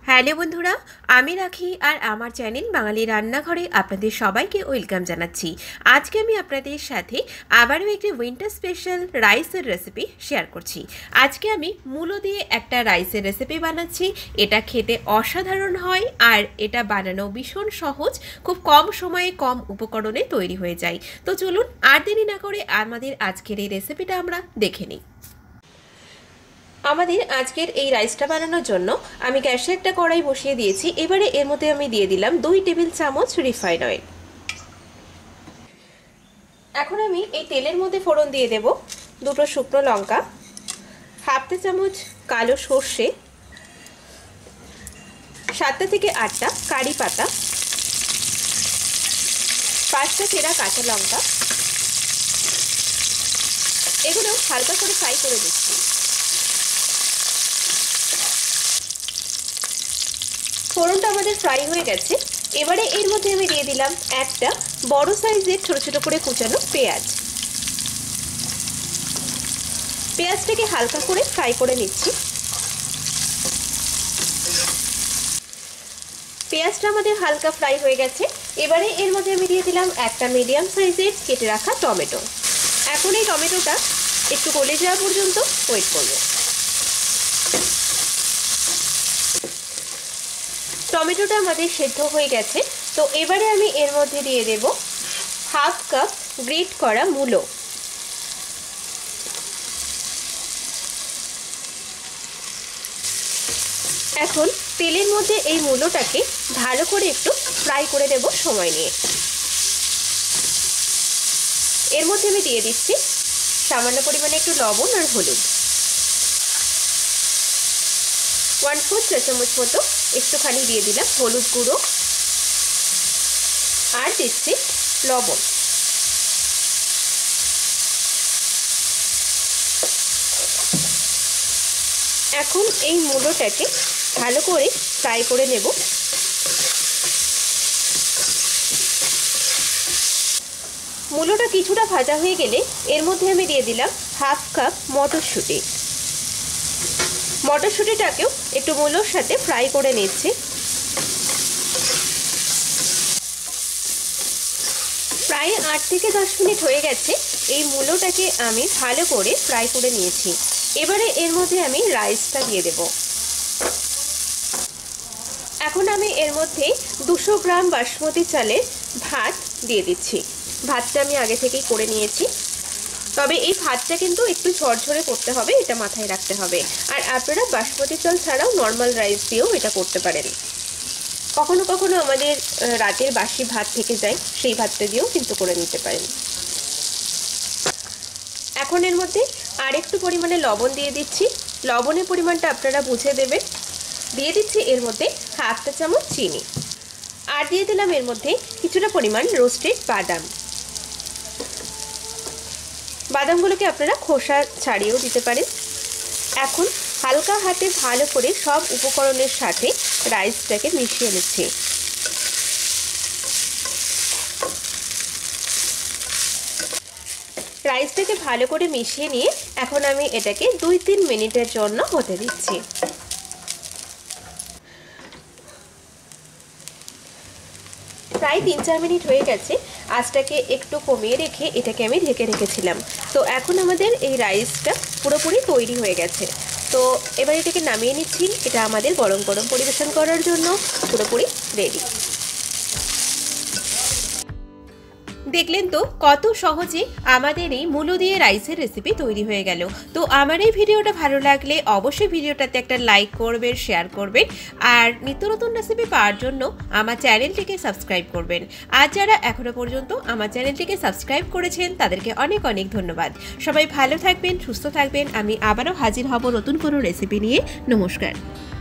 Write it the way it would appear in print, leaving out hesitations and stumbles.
Hello বন্ধুরা, আমি রাখি আর আমার চ্যানেল বাঙালি রান্নাঘরে আপনাদের সবাইকে ওয়েলকাম জানাচ্ছি। আজকে আমি আপনাদের সাথে আবারও একটি উইন্টার স্পেশাল রাইসের রেসিপি শেয়ার করছি। আজকে আমি মূলো দিয়ে একটা রাইসের রেসিপি বানাচ্ছি। এটা খেতে অসাধারণ হয় আর এটা বানানো ভীষণ সহজ, খুব কম সময়ে কম উপকরণে তৈরি হয়ে যায়। তো চলুন আর দেরি না করে আমাদের আজকের এই রেসিপিটা আমরা দেখে নিই। আমাদের আজকের এই রাইসটা বানানোর জন্য আমি গ্যাসে একটা কড়াই বসিয়ে দিয়েছি। এবারে এর মধ্যে আমি দিয়ে দিলাম 2 টেবিল চামচ রিফাইন অয়েল। এখন আমি এই তেলের মধ্যে ফোড়ন দিয়ে দেব 2টো শুকনো লঙ্কা, হাফ চা চামচ কালো সর্ষে, 7টা থেকে 8টা কারি পাতা, 5টা চেরা কাঁচা লঙ্কা। এগুলো হালকা করে ফ্রাই করে দিচ্ছি। ফোড়নটা আমাদের ফ্রাই হয়ে গেছে। এবারে এর মধ্যে আমি দিয়ে দিলাম একটা বড় সাইজের ছোট ছোট করে কুচানো পেঁয়াজ। পেঁয়াজটাকে হালকা করে ফ্রাই করে নিচ্ছি। পেঁয়াজটা আমাদের হালকা ফ্রাই হয়ে গেছে। এবারে এর মধ্যে আমি দিয়ে দিলাম একটা মিডিয়াম সাইজের কেটে রাখা টমেটো। এখন এই টমেটোটা একটু গলে যাওয়া পর্যন্ত ওয়েট করব। টমেটোটা আমাদের সেদ্ধ হয়ে গেছে। তো এবারে আমি এর মধ্যে দিয়ে দেব হাফ কাপ গ্রেট করা মূলো। এখন তেলের মধ্যে এই মূলোটাকে ভালো করে একটু ফ্রাই করে দেব সময় নিয়ে। এর মধ্যে আমি দিয়ে দিচ্ছি সামান্য পরিমাণে একটু লবণ আর হলুদ, 1/4 চা চামচ মতো একটুখানি দিয়ে দিলাম হলুদ গুঁড়ো, আর দিচ্ছি লবণ। এখন এই মূলোটাকে ভালো করে ফ্রাই করে নেব। মূলোটা কিছুটা ভাজা হয়ে গেলে এর মধ্যে আমি দিয়ে দিলাম হাফ কাপ মটরশুঁটি। মটরশুঁটিটাকেও একটু মূলোর সাথে ফ্রাই করে নিচ্ছি। প্রায় 8 থেকে 10 মিনিট হয়ে গেছে। এই মূলোটাকে আমি ভালো করে ফ্রাই করে নিয়েছি। এবারে এর মধ্যে আমি রাইসটা দিয়ে দেব। এখন আমি এর মধ্যে 200 গ্রাম বাসমতি চালের ভাত দিয়ে দিচ্ছি। ভাতটা আমি আগে থেকেই করে নিয়েছি, তবে এই ভাতটা কিন্তু একটু ঝরঝরে করতে হবে, এটা মাথায় রাখতে হবে। আর আপনারা বাসমতি চাল ছাড়াও নর্মাল রাইস দিয়েও এটা করতে পারেন। কখনো কখনো আমাদের রাতের বাসি ভাত থেকে যায়, সেই ভাতটা দিয়েও কিন্তু করে নিতে পারেন। এখন এর মধ্যে আর একটু পরিমাণে লবণ দিয়ে দিচ্ছি। লবণের পরিমাণটা আপনারা বুঝে দেবেন। দিয়ে দিচ্ছি এর মধ্যে হাফ চা চামচ চিনি, আর দিয়ে দিলাম এর মধ্যে কিছুটা পরিমাণ রোস্টেড বাদাম। বাদামগুলোকে আপনারা খোসা ছাড়িয়েও দিতে পারেন। এখন হালকা হাতে ভালো করে সব উপকরণের সাথে রাইসটাকে মিশিয়ে নিচ্ছি। রাইসটাকে ভালো করে মিশিয়ে নিয়ে এখন আমি এটাকে 2-3 মিনিটের জন্য হতে দিচ্ছি। প্রায় 3-4 মিনিট হয়ে গেছে। আঁচটাকে একটু কমিয়ে রেখে এটাকে আমি ঢেকে রেখেছিলাম। তো এখন আমাদের এই রাইসটা পুরোপুরি তৈরি হয়ে গেছে। তো এবার এটাকে নামিয়ে নিচ্ছি। এটা আমাদের গরম গরম পরিবেশন করার জন্য পুরোপুরি রেডি। দেখলেন তো কত সহজে আমাদের এই মূলো দিয়ে রাইসের রেসিপি তৈরি হয়ে গেল। তো আমার এই ভিডিওটা ভালো লাগলে অবশ্যই ভিডিওটাতে একটা লাইক করবেন, শেয়ার করবেন, আর নিত্য নতুন রেসিপি পাওয়ার জন্য আমার চ্যানেলটিকে সাবস্ক্রাইব করবেন। আর যারা এখনো পর্যন্ত আমার চ্যানেলটিকে সাবস্ক্রাইব করেছেন তাদেরকে অনেক অনেক ধন্যবাদ। সবাই ভালো থাকবেন, সুস্থ থাকবেন। আমি আবারও হাজির হব নতুন কোনো রেসিপি নিয়ে। নমস্কার।